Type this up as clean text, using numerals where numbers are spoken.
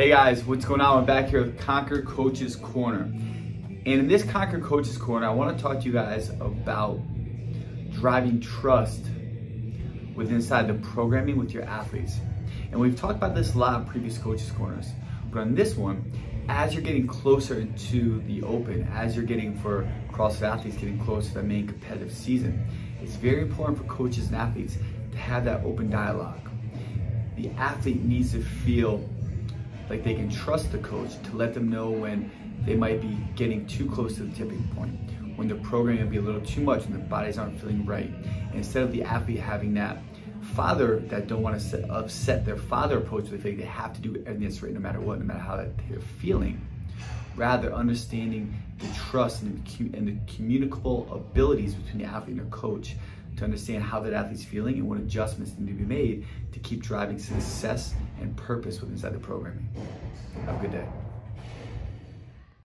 Hey guys, what's going on? We're back here with Conquer Coaches Corner. And in this Conquer Coaches Corner, I want to talk to you guys about driving trust inside the programming with your athletes. And we've talked about this a lot in previous Coaches Corners. But on this one, as you're getting closer to the Open, as you're getting for CrossFit athletes getting closer to the main competitive season, it's very important for coaches and athletes to have that open dialogue. The athlete needs to feel like they can trust the coach to let them know when they might be getting too close to the tipping point, when the programming will be a little too much, when their bodies aren't feeling right. And instead of the athlete having that father that don't want to upset their father approach to the fact they have to do everything that's right no matter what, no matter how they're feeling, rather understanding the trust and the communicable abilities between the athlete and their coach to understand how that athlete's feeling and what adjustments need to be made to keep driving success and purpose inside the programming. Have a good day.